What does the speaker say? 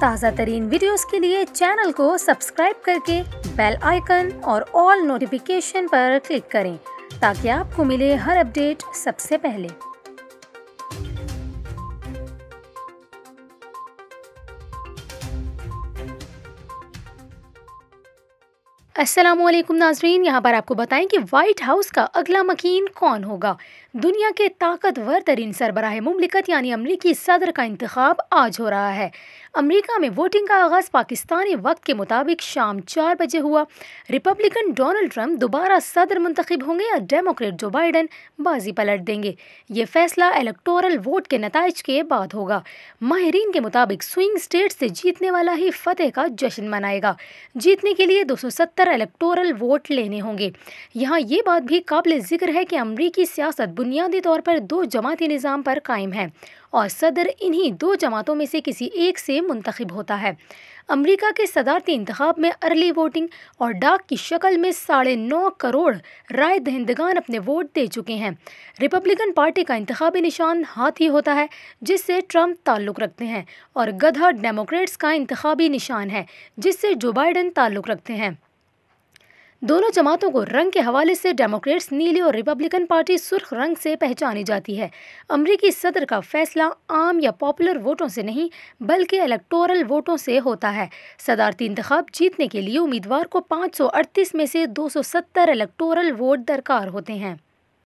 ताज़ा तरीन वीडियोस के लिए चैनल को सब्सक्राइब करके बेल आइकन और ऑल नोटिफिकेशन पर क्लिक करें ताकि आपको मिले हर अपडेट सबसे पहले। अस्सलामुअलैकुम नाजरीन, यहाँ पर आपको बताएं कि व्हाइट हाउस का अगला मकीन कौन होगा। दुनिया के ताकतवर तरीन सरबराह मुमलिकत यानी अमरीकी सदर का इंतखाब आज हो रहा है। अमरीका में वोटिंग का आगाज़ पाकिस्तानी वक्त के मुताबिक शाम 4 बजे हुआ। रिपब्लिकन डोनाल्ड ट्रंप दोबारा सदर मुंतखब होंगे या डेमोक्रेट जो बाइडन बाजी पलट देंगे, ये फैसला इलेक्टोरल वोट के नताइज के बाद होगा। माहिरीन के मुताबिक स्विंग स्टेट से जीतने वाला ही फतेह का जश्न मनाएगा। जीतने के लिए 270 इलेक्टोरल वोट लेने होंगे। यहाँ ये बात भी काबिल ज़िक्र है कि अमरीकी सियासत बुनियादी तौर पर 2 जमाती निज़ाम पर कायम है और सदर इन्हीं 2 जमातों में से किसी एक से मुंतखब होता है। अमरीका के सदारती इंतखाब में अर्ली वोटिंग और डाक की शक्ल में 9.5 करोड़ राय दहिंदगान अपने वोट दे चुके हैं। रिपब्लिकन पार्टी का इंतखाबी निशान हाथी होता है जिससे ट्रंप ताल्लुक़ रखते हैं, और गधा डेमोक्रेट्स का इंतखाबी निशान है जिससे जो बाइडन ताल्लुक़ रखते हैं। दोनों जमातों को रंग के हवाले से डेमोक्रेट्स नीली और रिपब्लिकन पार्टी सुर्ख रंग से पहचानी जाती है। अमरीकी सदर का फैसला आम या पॉपुलर वोटों से नहीं बल्कि इलेक्टोरल वोटों से होता है। सदारती इंतखाब जीतने के लिए उम्मीदवार को 538 में से 270 इलेक्टोरल वोट दरकार होते हैं।